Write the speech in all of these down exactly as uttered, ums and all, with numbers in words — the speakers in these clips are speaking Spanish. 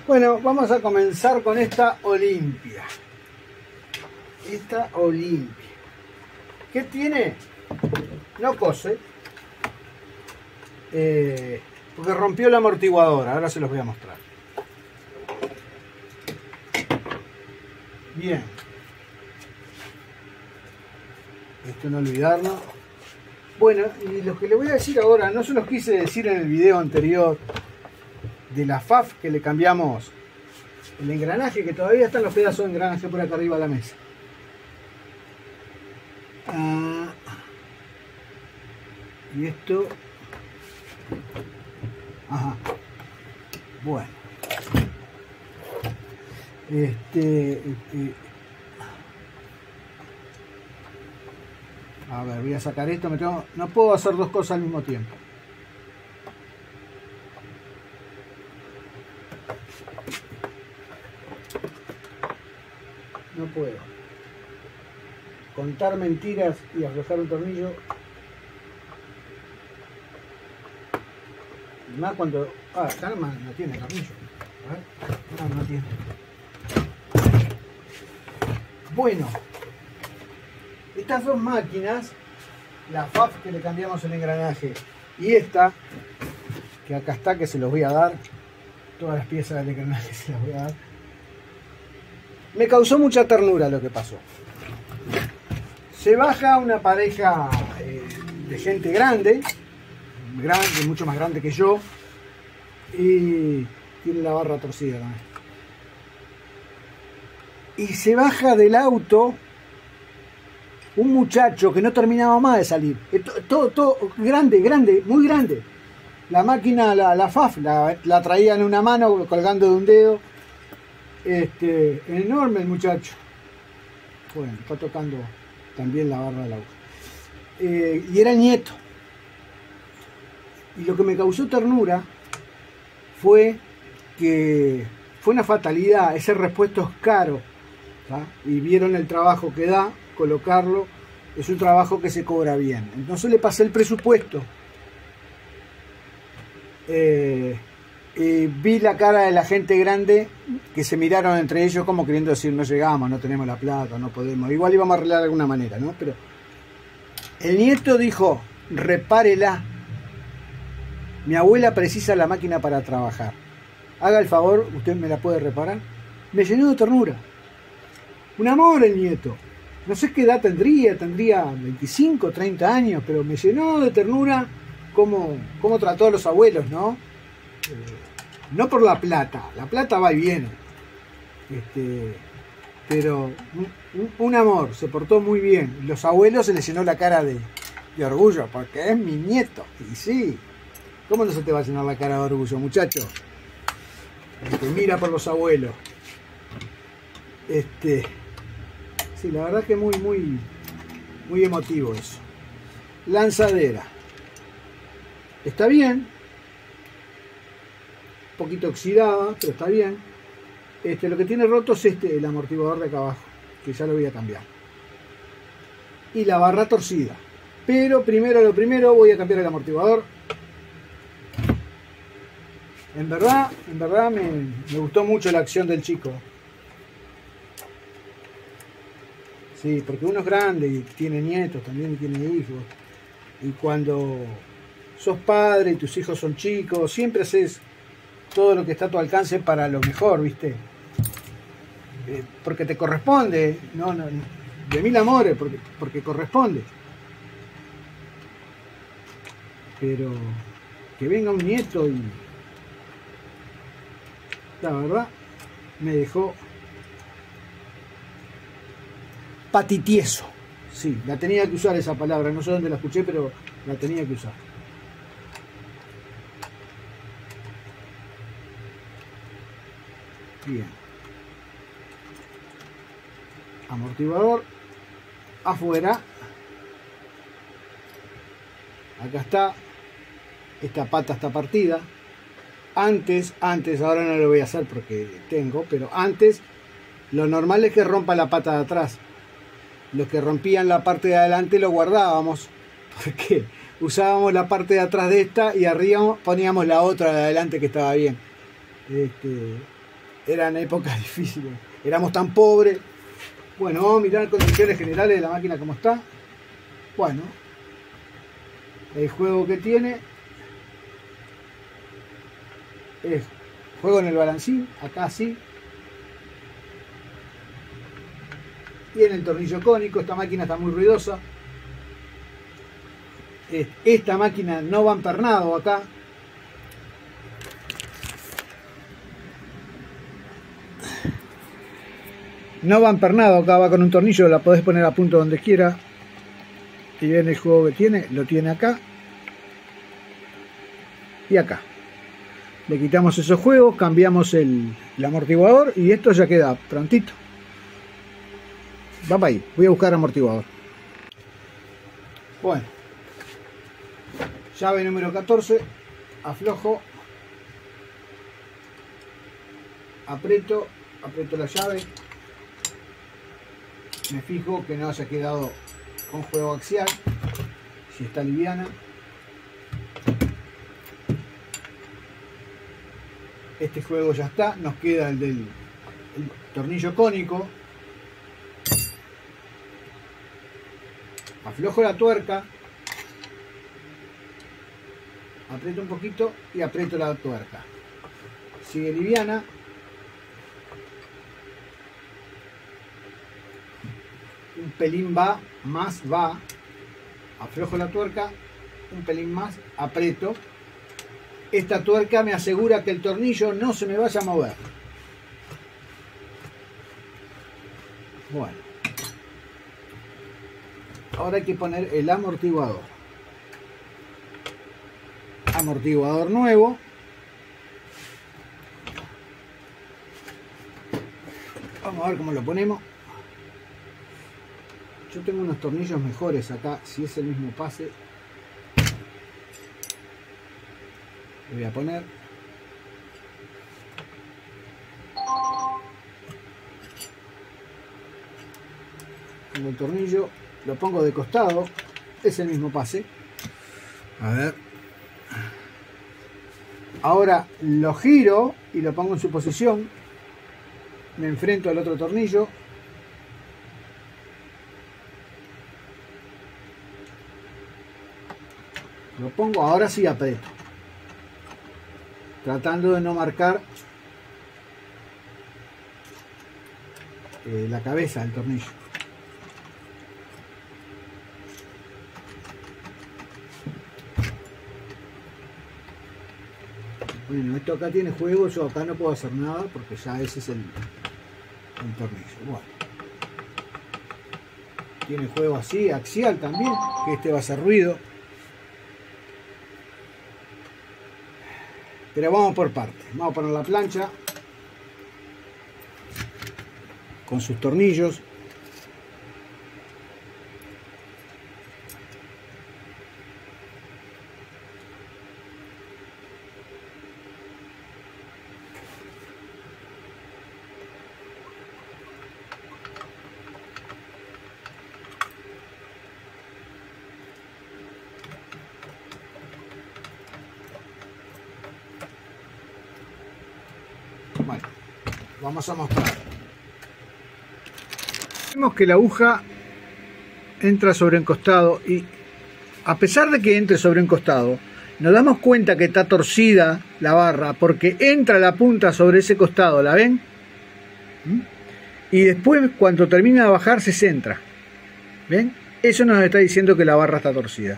Bueno, vamos a comenzar con esta Olimpia. Esta Olimpia. ¿Qué tiene? No cose. Eh, porque rompió el amortiguador. Ahora se los voy a mostrar. Bien. Esto no olvidarlo. Bueno, y lo que le voy a decir ahora, no se los quise decir en el video anterior de la F A F, que le cambiamos el engranaje, que todavía están los pedazos de engranaje por acá arriba de la mesa. Ah, y esto... Ajá. Bueno. Este... este A ver, voy a sacar esto. Me tengo, no puedo hacer dos cosas al mismo tiempo. No puedo. Contar mentiras y aflojar un tornillo. Y más cuando... Ah, Karma no tiene tornillo. A ver. No, no tiene. Bueno. Estas dos máquinas, la F A F que le cambiamos el engranaje y esta, que acá está, que se los voy a dar, todas las piezas del engranaje se las voy a dar, me causó mucha ternura lo que pasó. Se baja una pareja eh, de gente grande, grande, mucho más grande que yo, y tiene la barra torcida también. Y se baja del auto un muchacho que no terminaba más de salir. Todo, todo, grande, grande, muy grande. La máquina, la, la F A F, la, la traía en una mano, colgando de un dedo. Este, enorme el muchacho. Bueno, está tocando también la barra del auto. Eh, y era el nieto. Y lo que me causó ternura fue que fue una fatalidad. Ese repuesto es caro, ¿tá? Y vieron el trabajo que da. Colocarlo es un trabajo que se cobra bien. Entonces le pasé el presupuesto. Eh, eh, vi la cara de la gente grande que se miraron entre ellos como queriendo decir: no llegamos, no tenemos la plata, no podemos. Igual íbamos a arreglar de alguna manera, ¿no? Pero el nieto dijo: repárela. Mi abuela precisa la máquina para trabajar. Haga el favor, usted me la puede reparar. Me llenó de ternura. Un amor el nieto. No sé qué edad tendría, tendría veinticinco, treinta años, pero me llenó de ternura cómo, cómo trató a los abuelos, ¿no? Eh, no por la plata, la plata va y viene, este, pero un, un amor, se portó muy bien. Los abuelos se les llenó la cara de, de orgullo, porque es mi nieto, y sí, ¿cómo no se te va a llenar la cara de orgullo, muchacho? Este, mira por los abuelos. Este... Sí, la verdad que muy, muy, muy emotivo eso. Lanzadera. Está bien. Un poquito oxidada, pero está bien. Este, lo que tiene roto es este, el amortiguador de acá abajo, que ya lo voy a cambiar. Y la barra torcida. Pero primero lo primero voy a cambiar el amortiguador. En verdad, en verdad me, me gustó mucho la acción del chico. Sí, porque uno es grande y tiene nietos también y tiene hijos. Y cuando sos padre y tus hijos son chicos, siempre haces todo lo que está a tu alcance para lo mejor, ¿viste? Eh, porque te corresponde, no, no, de mil amores, porque, porque corresponde. Pero que venga un nieto y... La verdad, me dejó... patitieso. Sí, la tenía que usar esa palabra, no sé dónde la escuché, pero la tenía que usar. Bien. Amortiguador afuera. Acá está. Esta pata está partida. Antes, antes, ahora no lo voy a hacer porque tengo, pero antes lo normal es que rompa la pata de atrás. Los que rompían la parte de adelante lo guardábamos, porque usábamos la parte de atrás de esta y arriba poníamos la otra de adelante que estaba bien. Este, eran épocas difíciles, éramos tan pobres. Bueno, vamos a mirar condiciones generales de la máquina como está. Bueno, el juego que tiene es juego en el balancín, acá sí. Tiene el tornillo cónico, esta máquina está muy ruidosa. Esta máquina no va empernado acá. No va empernado acá, va con un tornillo, la podés poner a punto donde quiera. Y ven el juego que tiene, lo tiene acá. Y acá. Le quitamos esos juegos, cambiamos el, el amortiguador y esto ya queda prontito. Va para ahí, voy a buscar amortiguador. Bueno. Llave número catorce. Aflojo. Aprieto, aprieto la llave. Me fijo que no haya quedado con juego axial, si está liviana. Este juego ya está, nos queda el del el tornillo cónico. Aflojo la tuerca, aprieto un poquito y aprieto la tuerca. Sigue liviana. Un pelín va, más va, aflojo la tuerca, un pelín más, aprieto. Esta tuerca me asegura que el tornillo no se me vaya a mover. Bueno, ahora hay que poner el amortiguador. Amortiguador nuevo. Vamos a ver cómo lo ponemos. Yo tengo unos tornillos mejores acá, si es el mismo pase. Le voy a poner. Pongo el tornillo, lo pongo de costado, es el mismo pase. A ver. Ahora lo giro y lo pongo en su posición. Me enfrento al otro tornillo. Lo pongo, ahora sí aprieto, tratando de no marcar eh, la cabeza del tornillo. Bueno, esto acá tiene juego, yo acá no puedo hacer nada porque ya ese es el, el tornillo. Bueno, tiene juego así, axial también, que este va a hacer ruido. Pero vamos por partes. Vamos a poner la plancha con sus tornillos. Bueno, vamos a mostrar. Vemos que la aguja entra sobre encostado y a pesar de que entre sobre encostado, nos damos cuenta que está torcida la barra porque entra la punta sobre ese costado, ¿la ven? Y después cuando termina de bajar se centra. ¿Ven? Eso nos está diciendo que la barra está torcida.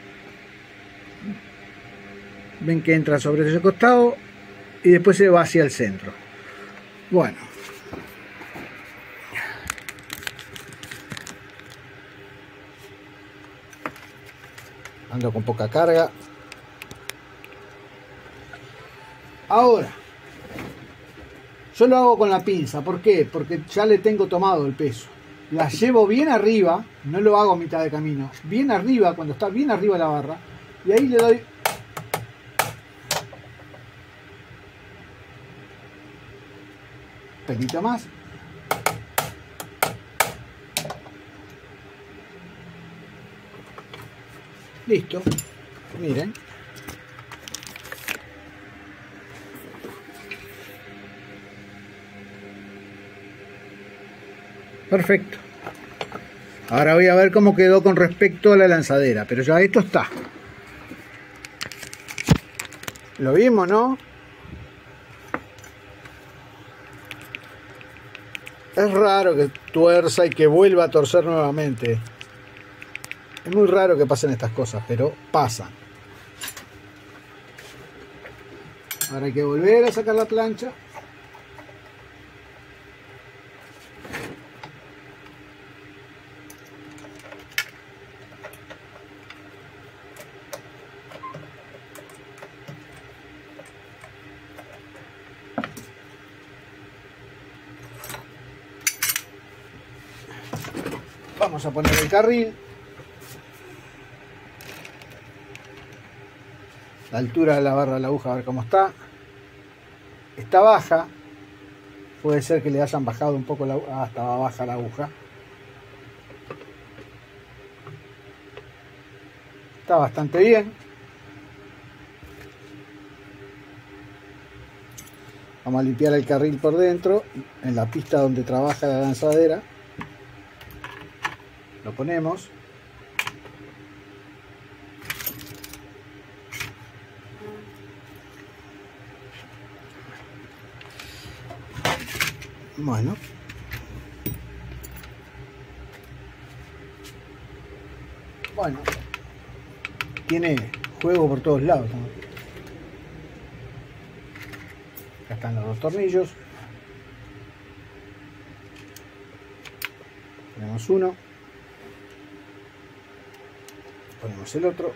Ven que entra sobre ese costado y después se va hacia el centro. Bueno, ando con poca carga. Ahora yo lo hago con la pinza. ¿Por qué? Porque ya le tengo tomado el peso. La llevo bien arriba, no lo hago a mitad de camino, bien arriba, cuando está bien arriba la barra, y ahí le doy pelito más. Listo. Miren. Perfecto. Ahora voy a ver cómo quedó con respecto a la lanzadera, pero ya esto está. Lo vimos, ¿no? Es raro que tuerza y que vuelva a torcer nuevamente. Es muy raro que pasen estas cosas, pero pasan. Ahora hay que volver a sacar la plancha. Vamos a poner el carril. La altura de la barra de la aguja, a ver cómo está. Está baja. Puede ser que le hayan bajado un poco la... Ah, estaba baja la aguja. Está bastante bien. Vamos a limpiar el carril por dentro. En la pista donde trabaja la lanzadera. Lo ponemos. Bueno. Bueno. Tiene juego por todos lados, ¿no? Acá están los dos tornillos. Ponemos uno. Ponemos el otro.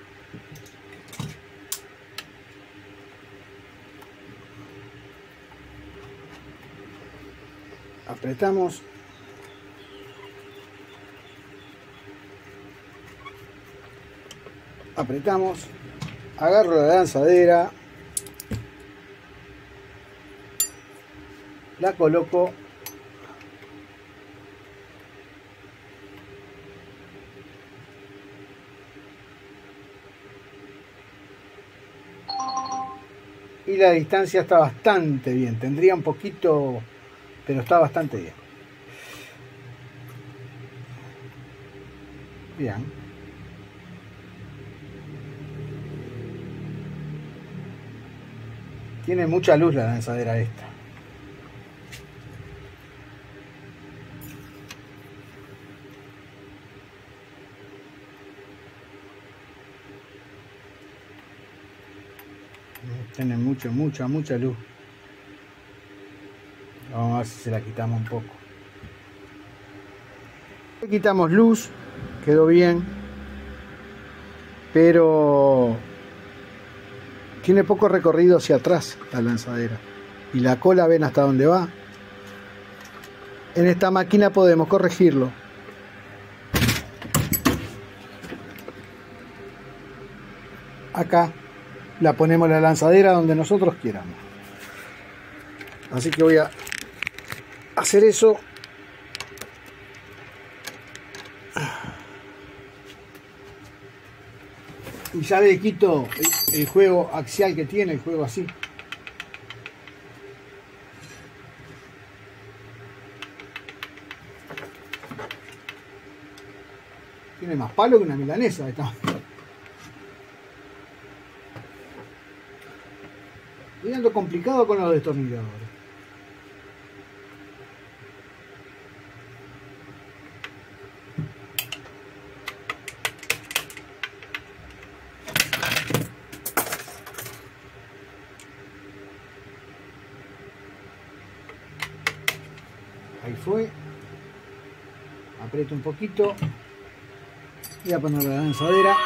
Apretamos. Apretamos. Agarro la lanzadera. La coloco. Y la distancia está bastante bien. Tendría un poquito, pero está bastante bien. Bien. Tiene mucha luz la lanzadera esta. Tiene mucho, mucha, mucha luz. Vamos a ver si se la quitamos un poco. Le quitamos luz, quedó bien, pero tiene poco recorrido hacia atrás la lanzadera. Y la cola, ven hasta dónde va. En esta máquina podemos corregirlo. Acá la ponemos la lanzadera donde nosotros quieramos. Así que voy a hacer eso. Y ya le quito el, el juego axial que tiene, el juego así. Tiene más palo que una milanesa esta. Estoy ando complicado con los destornilladores. Ahí fue. Aprieto un poquito. Voy a poner la lanzadera.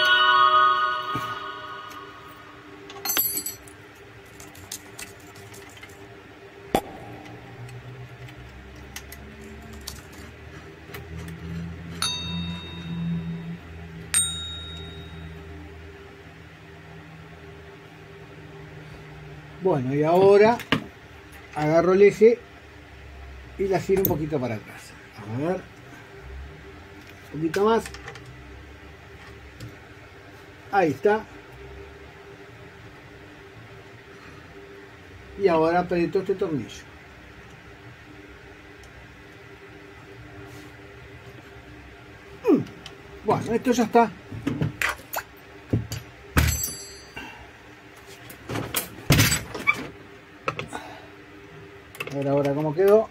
Bueno, y ahora agarro el eje y la giro un poquito para atrás. A ver, un poquito más. Ahí está. Y ahora aprieto este tornillo. Bueno, esto ya está. A ver ahora cómo quedó.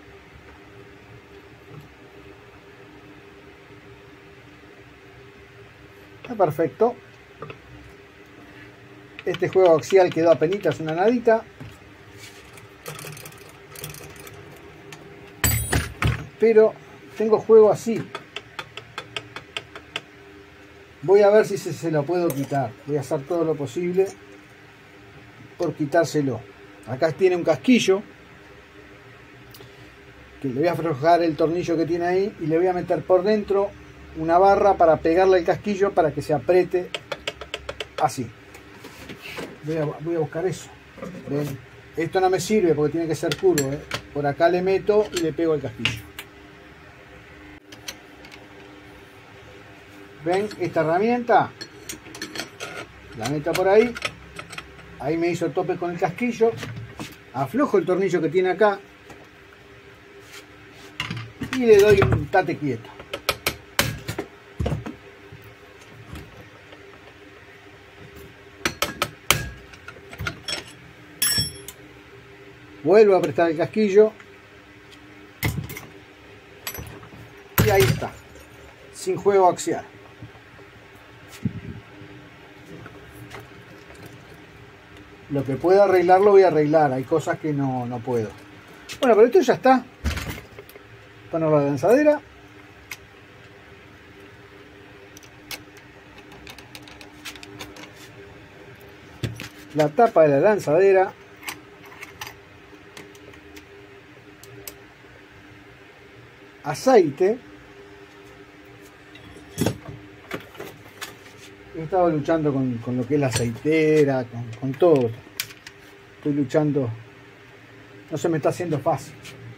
Está perfecto. Este juego axial quedó apenitas una nadita. Pero tengo juego así. Voy a ver si se, se lo puedo quitar. Voy a hacer todo lo posible por quitárselo. Acá tiene un casquillo. Que le voy a aflojar el tornillo que tiene ahí. Y le voy a meter por dentro una barra para pegarle el casquillo para que se apriete así. Voy a, voy a buscar eso. ¿Ven? Esto no me sirve porque tiene que ser curvo, ¿eh? Por acá le meto y le pego el casquillo. ¿Ven esta herramienta? La meto por ahí. Ahí me hizo tope con el casquillo. Aflojo el tornillo que tiene acá. Y le doy un tate quieto. Vuelvo a apretar el casquillo. Y ahí está. Sin juego axial. Lo que pueda arreglar lo voy a arreglar. Hay cosas que no, no puedo. Bueno, pero esto ya está. Poner la lanzadera. La tapa de la lanzadera. Aceite. He estado luchando con, con lo que es la aceitera, con, con todo. Estoy luchando. No se me está haciendo fácil.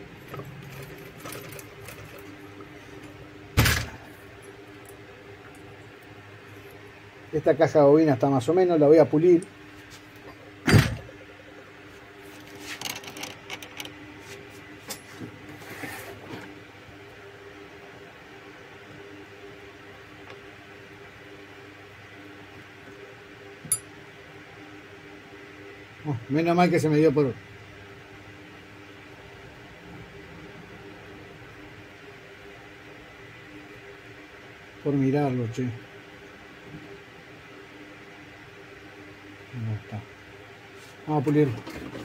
Esta caja de bobina está más o menos, la voy a pulir. Oh, menos mal que se me dio por... por mirarlo, che. No está. Vamos a pulirlo.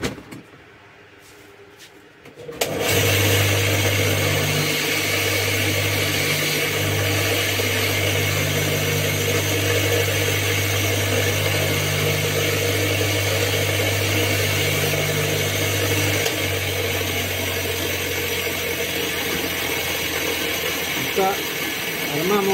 Acá armamos.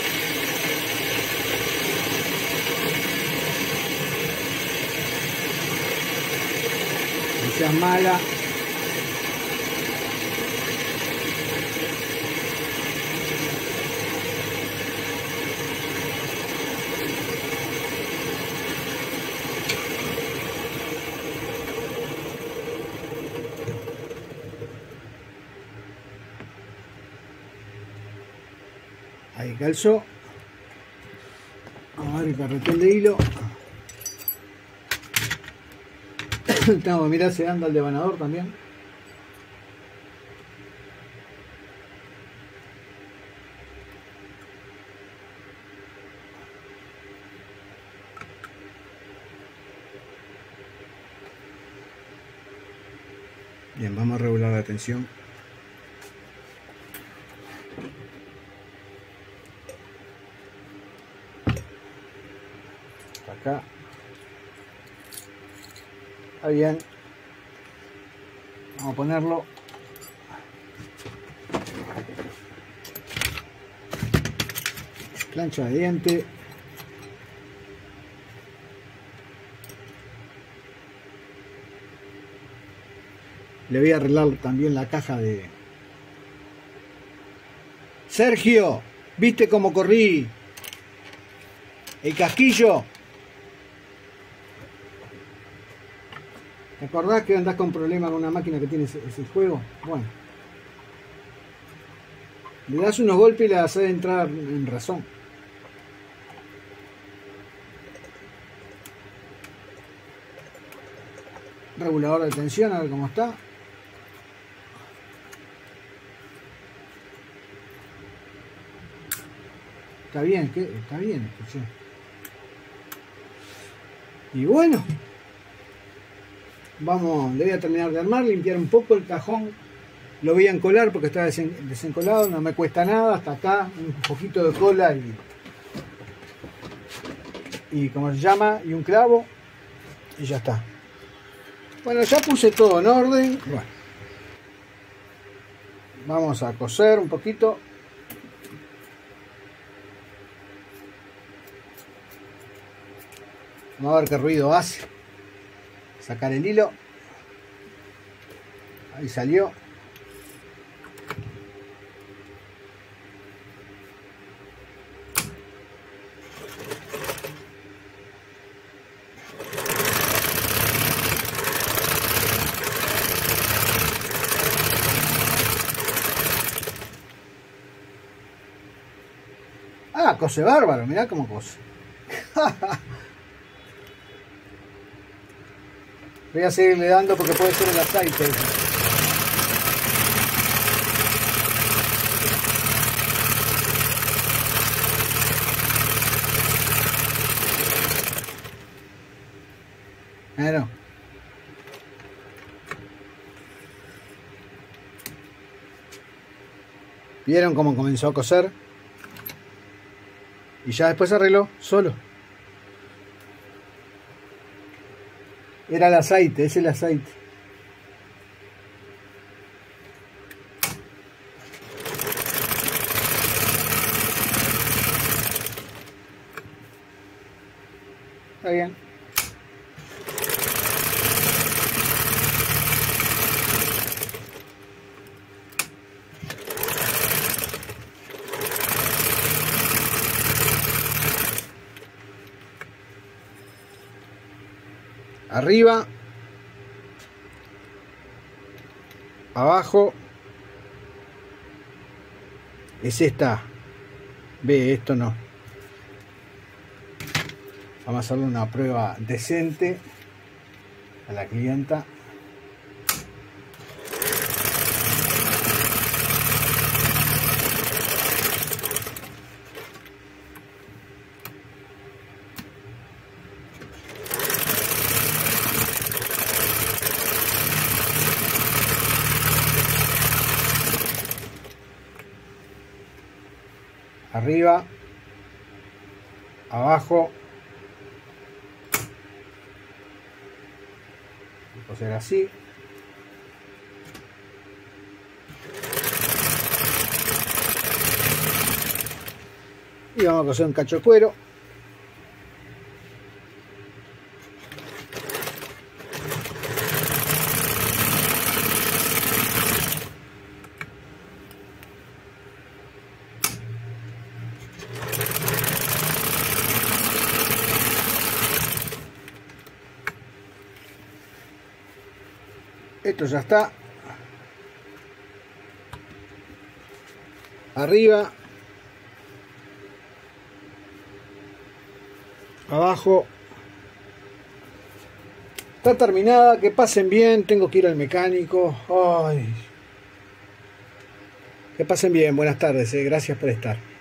No seas mala. Ahí calzó. Vamos a ver el carretón de hilo. Tengo que mirar si anda el devanador también. Bien, vamos a regular la tensión. Acá. Está bien. Vamos a ponerlo. Plancha de diente. Le voy a arreglar también la caja de... Sergio, ¿viste cómo corrí el casquillo? ¿Te acordás que andás con problemas con una máquina que tiene ese, ese juego? Bueno. Le das unos golpes y le haces entrar en razón. Regulador de tensión, a ver cómo está. Está bien, ¿qué? Está bien, escuché. Y bueno, vamos, le voy a terminar de armar, limpiar un poco el cajón. Lo voy a encolar porque está desen, desencolado, no me cuesta nada. Hasta acá, un poquito de cola y, y como se llama, y un clavo. Y ya está. Bueno, ya puse todo en orden. Bueno, vamos a coser un poquito. Vamos a ver qué ruido hace. Sacar el hilo. Ahí salió. Ah, cose bárbaro, mirá cómo cose. Voy a seguirle dando porque puede ser el aceite. Bueno. ¿Vieron cómo comenzó a coser? Y ya después se arregló solo. Era el aceite, es el aceite. Está bien. Arriba, abajo, es esta. Ve, esto no. Vamos a hacerle una prueba decente a la clienta. Arriba, abajo, coser así. Y vamos a coser un cacho de cuero. Esto ya está. Arriba. Abajo. Está terminada. Que pasen bien. Tengo que ir al mecánico. Ay. Que pasen bien. Buenas tardes. Eh. Gracias por estar.